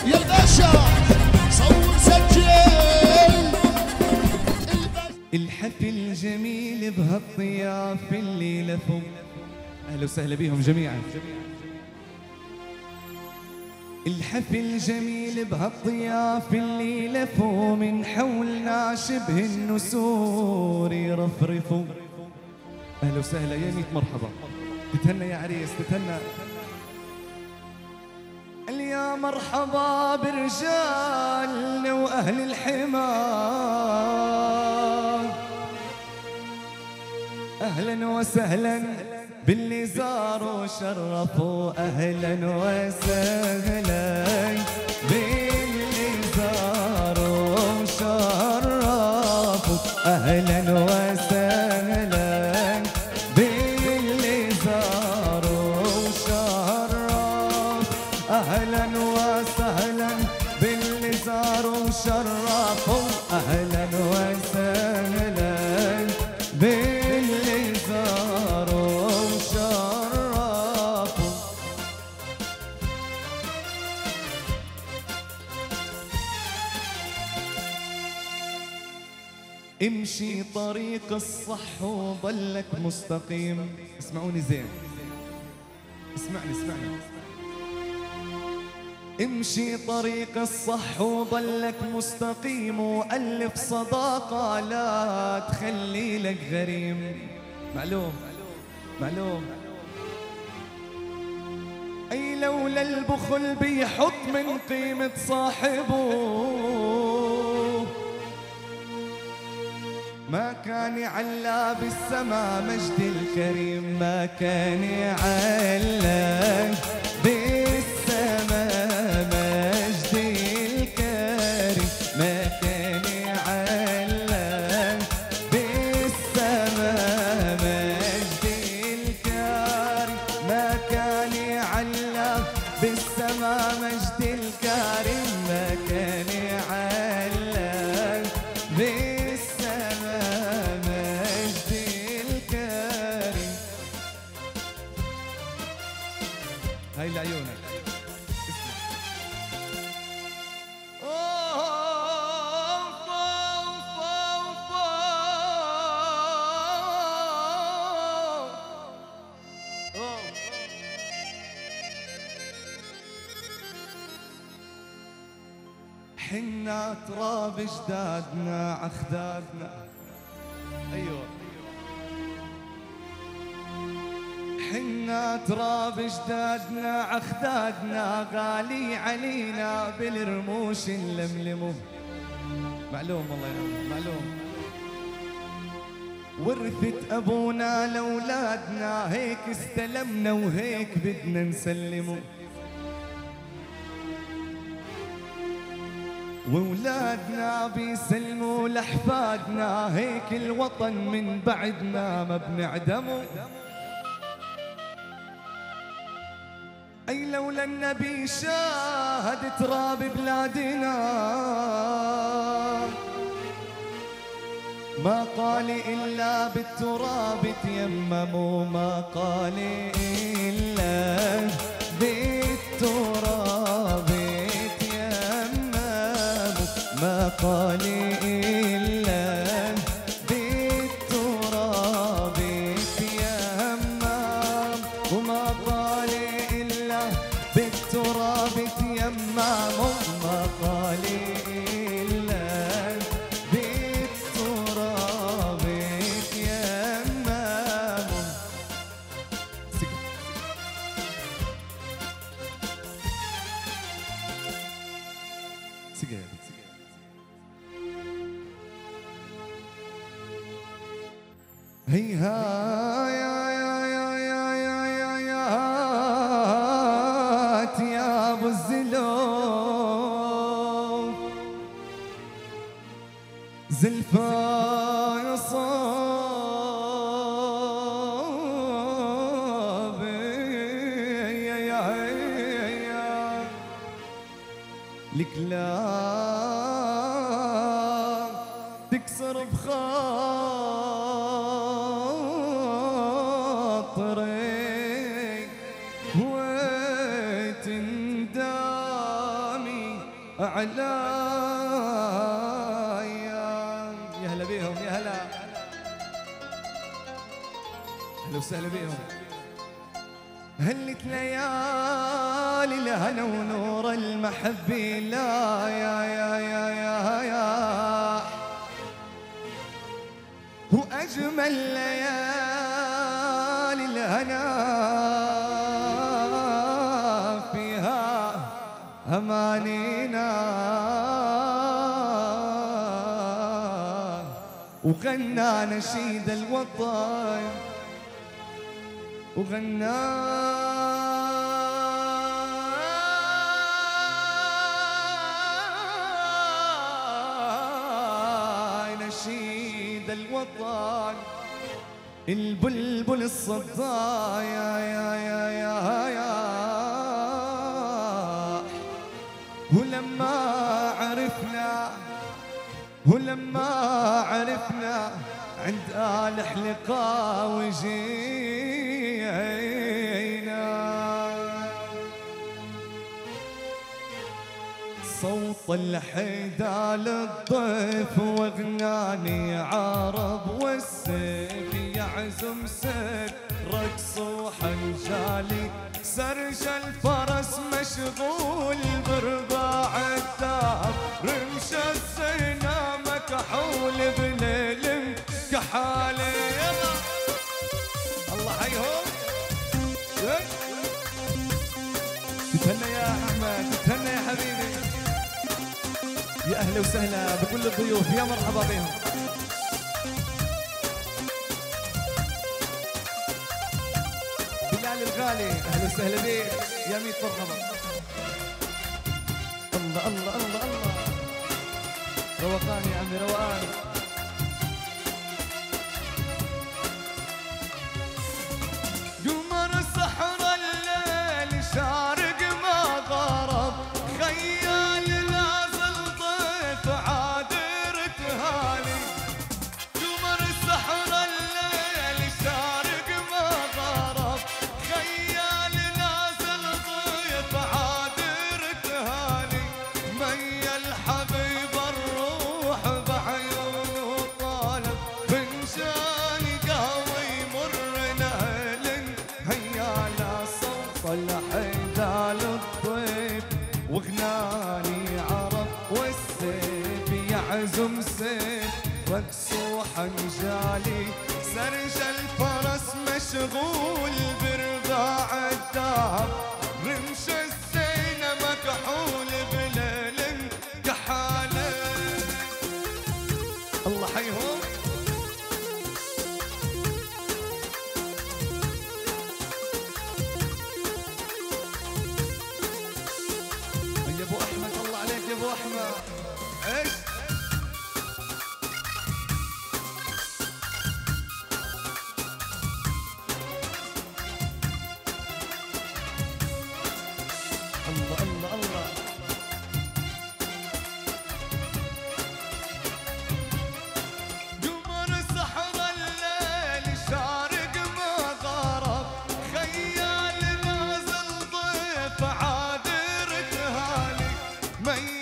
يا الباشا صور سجل. الحفل جميل بهالضياف اللي لفوا. اهلا وسهلا بيهم جميعا. الحفل جميل بهالضياف اللي لفوا، من حولنا شبه النسور يرفرفوا. اهلا وسهلا يا ميت مرحبا. تتهنى يا عريس تتهنى. يا مرحبا برجالنا واهل الحمار، اهلا وسهلا باللي زاروا وشرفوا. اهلا وسهلا باللي زاروا وشرفوا. اهلا وسهلا باللي زاروا وشرفوا. اهلا وسهلا باللي زاروا وشرفوا. اهلا وسهلا باللي زاروا وشرفوا. امشي طريق الصح وضلك مستقيم. اسمعوني زين، اسمعني. امشي طريق الصح وضلك مستقيم، وألف صداقة لا تخلي لك غريم. معلوم. أي لولا البخل بيحط من قيمة صاحبه، ما كان يعلى بالسما مجد الكريم. ما كان يعلى بالسما مجد الكريم. ما كان يعلى بالسما مجد الكريم. ما كان يعلى بالسما مجد الكريم. ما كان يعلى بالسما مجد الكريم. هاي لعيونك. حنا تراب جدادنا عخدادنا. ايوه حنا تراب جدادنا عخدادنا، غالي علينا بالرموش نلملمه. معلوم والله يا معلوم. ورثة ابونا لاولادنا، هيك استلمنا وهيك بدنا نسلمه. وولادنا بيسلموا لأحفادنا، هيك الوطن من بعدنا ما بنعدمه. أي لولا النبي شاهد تراب بلادنا، ما قال إلا بالتراب تيمموا. ما قال إلا بالتراب تيمموا. ما قال إلا بالتراب تيمموا. وما قال إلا بالتراب تيمموا. ما قال إلا بالتراب تيمموا. سجاد هيها يا ابو الزلوم. زلفان صابي لك لا تكسر بخاطري وتندامي. علايا. يا هلا بيهم، يا هلا، اهلا وسهلا بيهم. هلت ليالي الهنا ونور المحبة لا يا يا يا يا يا، وأجمل ليالي الهنا فيها أمانينا، وغنى نشيد الوطن وغنى نشيد الوطن البلبل الصداع يا يا يا يا يا. ولما عرفنا عند آل حلقة وجينا، صوت الحيدة للضيف واغناني عرب، والسيف يعزم سيف رقص وحنجالي، سرج الفرس مشغول برباع الدهر، رمش السينا مكحول بليل كحالي. الله حيهم، تتهنى يا احمد، تتهنى يا حبيبي. يا اهلا وسهلا بكل الضيوف، يا مرحبا بهم. بلال الغالي اهلا وسهلا بك، يا ميت مرحبا. الله الله الله الله، روقان يا عمي روقان. قمر سحر الليل شارق ما غرب، خيال نازل ضيف عادر تهاني. قمر سحر الليل شارق ما غرب، خيال نازل ضيف عادر تهاني. مي الحبيب الروح بعيونه طالب، فنجان قهوة يمر نهل، هيا لا صوت الحيدة للضيف وغناني عرب، والسيف يعزم سيف رقص وحنجالي، سرج الفرس مشغول برباع الدهر، رمش الزينة مكحول بليل كحالي. الله حيهم. يا ابو احمد الله عليك يا ابو احمد. ايش الله الله الله. قمر سحر الليل شارق ما غرب، خيال نازل ضيف عادر تهاني. مي